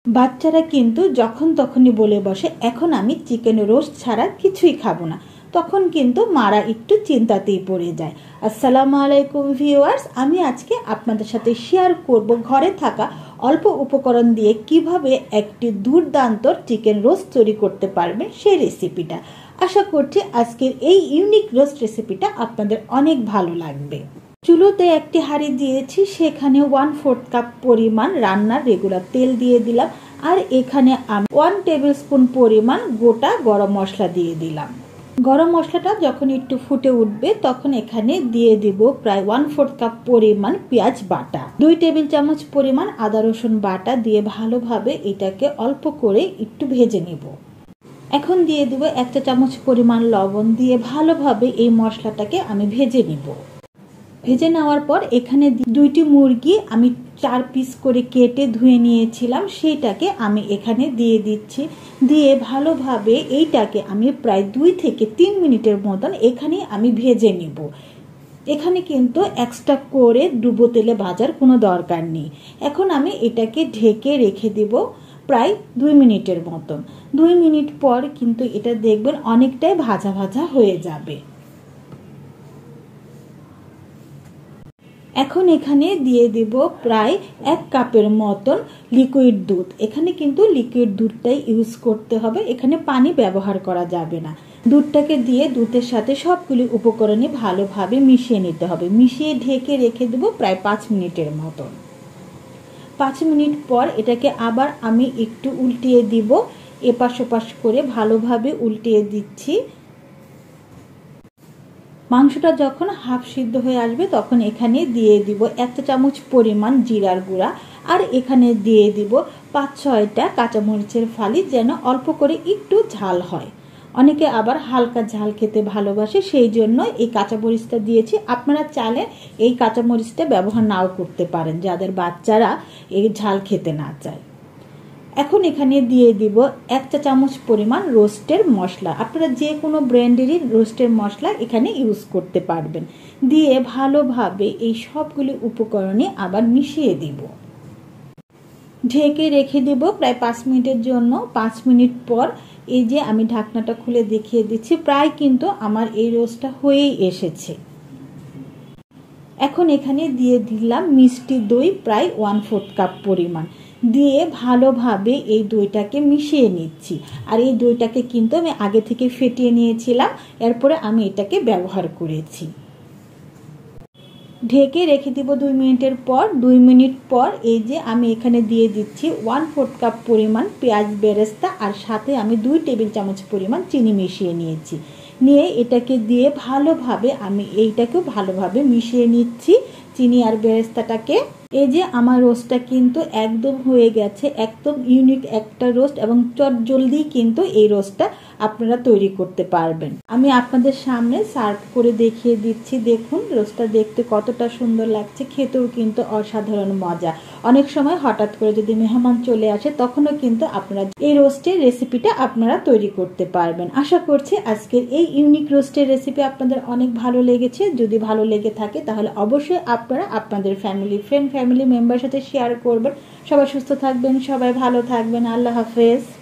বাচ্চারা কিন্তু যখন তখনই বলে বসে এখন আমি চিকেন রোস্ট ছাড়া কিছুই খাবো না, তখন কিন্তু মারা একটু চিন্তাতেই পড়ে যায়। আসসালামু আলাইকুম ভিউয়ার্স, আমি আজকে আপনাদের সাথে শেয়ার করব ঘরে থাকা অল্প উপকরণ দিয়ে কিভাবে একটি দুর্দান্ত চিকেন রোস্ট তৈরি করতে পারবেন সেই রেসিপিটা। আশা করছি আজকের এই ইউনিক রোস্ট রেসিপিটা আপনাদের অনেক ভালো লাগবে। চুলোতে একটি হাঁড়ি দিয়েছি, সেখানে 1/4 কাপ পরিমাণ রান্নার রেগুলার তেল দিয়ে দিলাম, আর এখানে আমি 1 টেবিল স্পুন পরিমাণ গোটা গরম মশলা দিয়ে দিলাম। গরম মশলাটা যখন একটু ফুটে উঠবে তখন এখানে দিয়ে দিব প্রায় 1/4 কাপ পরিমাণ পেঁয়াজ বাটা, 2 টেবিল চামচ পরিমাণ আদা রসুন বাটা দিয়ে ভালোভাবে এটাকে অল্প করে একটু ভেজে নেব। এখন দিয়ে দিব 1 চা চামচ পরিমাণ লবণ দিয়ে ভালোভাবে এই মশলাটাকে আমি ভেজে নিব। ভেজে নেওয়ার পর এখানে 2টি মুরগি আমি 4 পিস করে কেটে ধুয়ে নিয়েছিলাম, সেইটাকে আমি এখানে দিয়ে দিচ্ছি। দিয়ে ভালোভাবে এইটাকে আমি প্রায় 2 থেকে 3 মিনিটের মতন এখানে আমি ভেজে নিব। এখানে কিন্তু এক্সট্রা করে ডুবো তেলে ভাজার কোনো দরকার নেই। এখন আমি এটাকে ঢেকে রেখে দিব প্রায় 2 মিনিটের মতন। 2 মিনিট পর কিন্তু এটা দেখবেন অনেকটাই ভাজা ভাজা হয়ে যাবে। এখন এখানে দিয়ে দেব প্রায় 1 কাপের মতন লিকুইড দুধ। এখানে কিন্তু লিকুইড দুধটাই ইউজ করতে হবে, এখানে পানি ব্যবহার করা যাবে না। দুধটাকে দিয়ে দুধের সাথে সবগুলি উপকরণই ভালোভাবে মিশিয়ে নিতে হবে। মিশিয়ে ঢেকে রেখে দেব প্রায় 5 মিনিটের মতন। 5 মিনিট পর এটাকে আবার আমি একটু উল্টিয়ে দিব, এপাশ ওপাশ করে ভালোভাবে উল্টিয়ে দিচ্ছি। মাংসটা যখন হাফ সিদ্ধ হয়ে আসবে তখন এখানে দিয়ে দিব 1 চা চামচ পরিমাণ জিরার গুঁড়া, আর এখানে দিয়ে দিব 5-6টা কাঁচামরিচের ফালি, যেন অল্প করে একটু ঝাল হয়। অনেকে আবার হালকা ঝাল খেতে ভালোবাসে, সেই জন্য এই কাঁচামরিচটা দিয়েছি। আপনারা চাইলে এই কাঁচামরিচটা ব্যবহার নাও করতে পারেন যাদের বাচ্চারা এই ঝাল খেতে না চায়। এখন এখানে দিয়ে দিব 1 চা চামচ পরিমাণ রোস্টের মশলা। আপনারা যে কোনো ব্র্যান্ডেরই রোস্টের মশলা এখানে ইউজ করতে পারবেন। দিয়ে ভালোভাবে এই সবগুলি উপকরণে আবার মিশিয়ে দিব। ঢেকে রেখে দেব প্রায় 5 মিনিটের জন্য। 5 মিনিট পর এই যে আমি ঢাকনাটা খুলে দেখিয়ে দিচ্ছি, প্রায় কিন্তু আমার এই রোস্টটা হয়েই এসেছে। এখন এখানে দিয়ে দিলাম মিষ্টি দই প্রায় 1/4 কাপ পরিমাণ, দিয়ে ভালোভাবে এই দইটাকে মিশিয়ে নিচ্ছি। আর এই দইটাকে কিন্তু আমি আগে থেকে ফেটিয়ে নিয়েছিলাম, এরপরে আমি এটাকে ব্যবহার করেছি। ঢেকে রেখে দিব 2 মিনিটের পর। 2 মিনিট পর এই যে আমি এখানে দিয়ে দিচ্ছি 1/4 কাপ পরিমাণ পেঁয়াজ বেরেস্তা, আর সাথে আমি 2 টেবিল চামচ পরিমাণ চিনি মিশিয়ে নিয়েছি। নিয়ে এটাকে দিয়ে ভালোভাবে আমি এইটাকেও ভালোভাবে মিশিয়ে নিচ্ছি চিনি আর বেরেস্তাটাকে। এই যে আমার রোস্টটা কিন্তু একদম হয়ে গেছে, একদম ইউনিক একটা রোস্ট, এবং চটজলদি কিন্তু এই রোস্টটা আপনারা তৈরি করতে পারবেন। আমি আপনাদের সামনে সার্ভ করে দেখিয়ে দিচ্ছি। দেখুন রোস্টটা দেখতে কতটা সুন্দর লাগছে, খেতেও কিন্তু অসাধারণ মজা। অনেক সময় হঠাৎ করে যদি মেহমান চলে আসে তখনও কিন্তু আপনারা এই রোস্টের রেসিপিটা আপনারা তৈরি করতে পারবেন। আশা করছি আজকের এই ইউনিক রোস্টের রেসিপি আপনাদের অনেক ভালো লেগেছে। যদি ভালো লেগে থাকে তাহলে অবশ্যই আপনারা আপনাদের ফ্যামিলি মেম্বারের সাথে শেয়ার করবেন। সবাই সুস্থ থাকবেন, সবাই ভালো থাকবেন। আল্লাহ হাফেজ।